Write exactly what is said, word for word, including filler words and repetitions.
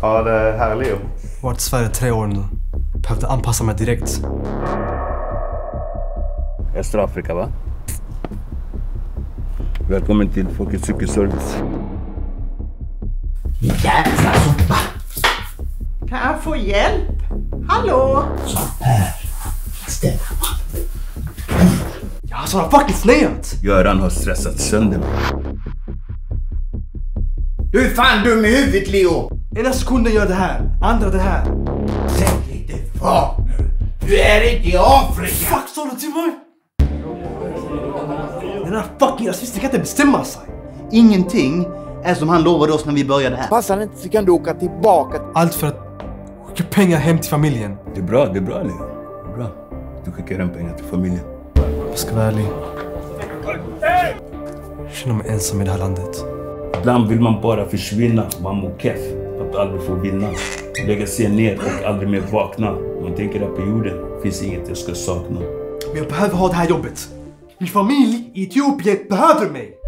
Ja, det är här Leo. Varit i Sverige tre år nu. Behövde anpassa mig direkt. Östra Afrika, va? Välkommen till Folkets cykelservice. Jävla soppa! Kan jag få hjälp? Hallå? Så här. Ställa. Ja, så har fucking sneat! Göran har stressat sönder mig. Du är fan dum i huvudet, Leo! Ena sekunden gör det här, andra det här. Sätt lite fart nu. Du är inte i Afrika! Fuck, sa du till mig? Den här fucking rasisten kan inte bestämma sig. Ingenting är som han lovade oss när vi började här. Passar inte så kan du åka tillbaka. Allt för att skicka pengar hem till familjen. Det är bra, det är bra, Leo. Det är bra. Du skickar hem pengar till familjen. Jag ska vara ärlig. Jag känner mig ensam i det här landet. Ibland vill man bara försvinna. Man mår keff. Att aldrig få vinna. Lägga sig ner och aldrig mer vakna. Man tänker att på jorden finns inget jag ska sakna. Men jag behöver ha det här jobbet. Min familj i Etiopien behöver mig.